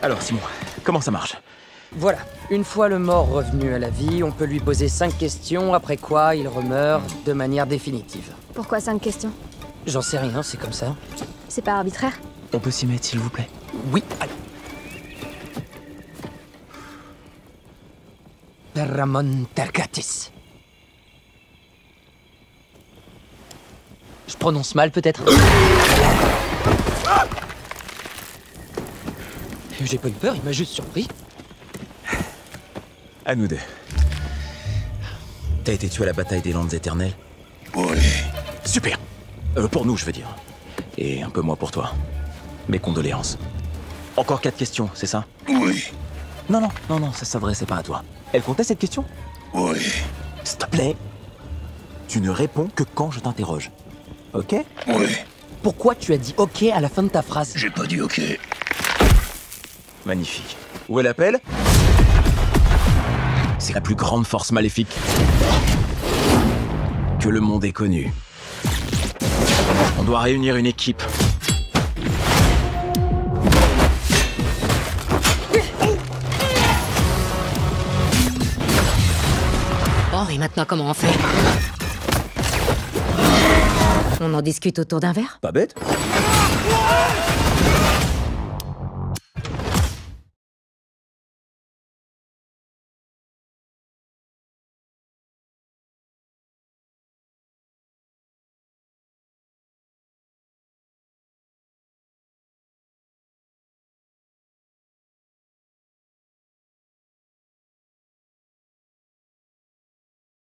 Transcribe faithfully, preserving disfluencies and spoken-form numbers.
Alors Simon, comment ça marche? Voilà. Une fois le mort revenu à la vie, on peut lui poser cinq questions, après quoi il remeurt de manière définitive. Pourquoi cinq questions? J'en sais rien, c'est comme ça. C'est pas arbitraire? On peut s'y mettre, s'il vous plaît? Oui, allez. Perramon Tergatis. Je prononce mal, peut-être? J'ai pas eu peur, il m'a juste surpris. À nous deux. T'as été tué à la bataille des Landes éternelles? Oui. Super. Euh, pour nous, je veux dire. Et un peu moins pour toi. Mes condoléances. Encore quatre questions, c'est ça? Oui. Non, non, non, non, ça s'adressait pas à toi. Elle comptait cette question? Oui. S'il te plaît. Tu ne réponds que quand je t'interroge. Ok? Oui. Pourquoi tu as dit OK à la fin de ta phrase? J'ai pas dit ok. Magnifique. Où est l'appel? C'est la plus grande force maléfique que le monde ait connue. On doit réunir une équipe. Bon, et maintenant, comment on fait? On en discute autour d'un verre? Pas bête?